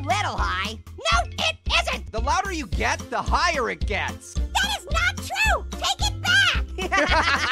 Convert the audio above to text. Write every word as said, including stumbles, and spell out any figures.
little high. No, it isn't! The louder you get, the higher it gets. That is not true! Take it back!